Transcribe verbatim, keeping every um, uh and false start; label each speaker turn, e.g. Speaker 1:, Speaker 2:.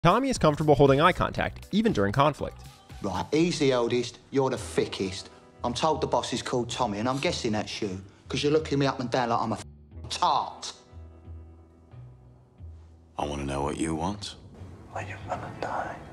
Speaker 1: Tommy is comfortable holding eye contact, even during conflict.
Speaker 2: Right, he's the eldest, you're the thickest. I'm told the boss is called Tommy, and I'm guessing that's you, because you're looking me up and down like I'm a tart.
Speaker 3: I want to know what you want.
Speaker 2: Are you gonna die?